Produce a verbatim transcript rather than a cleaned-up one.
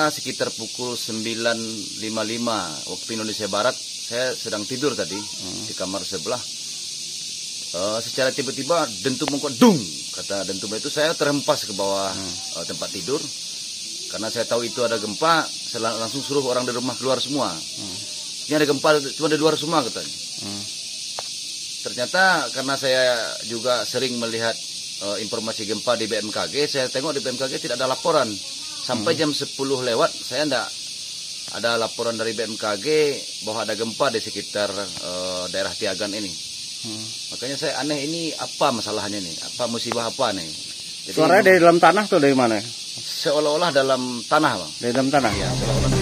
Ternyata sekitar pukul sembilan lima puluh lima waktu Indonesia Barat, saya sedang tidur tadi hmm. di kamar sebelah. Uh, secara tiba-tiba dentum mengkot dung, kata dentum itu, saya terhempas ke bawah hmm. uh, tempat tidur. Karena saya tahu itu ada gempa, saya langsung suruh orang di rumah keluar semua. Hmm. Ini ada gempa, cuma di luar semua katanya. Hmm. Ternyata karena saya juga sering melihat uh, informasi gempa di B M K G, saya tengok di B M K G tidak ada laporan. Sampai hmm. jam sepuluh lewat, saya tidak ada laporan dari B M K G bahwa ada gempa di sekitar uh, daerah Tiagan ini. Hmm. Makanya saya aneh, ini apa masalahnya nih? Apa musibah apa nih? Jadi, suaranya dari dalam tanah tuh dari mana? Seolah-olah dalam tanah, Bang. Dari dalam tanah? Ya, seolah-olah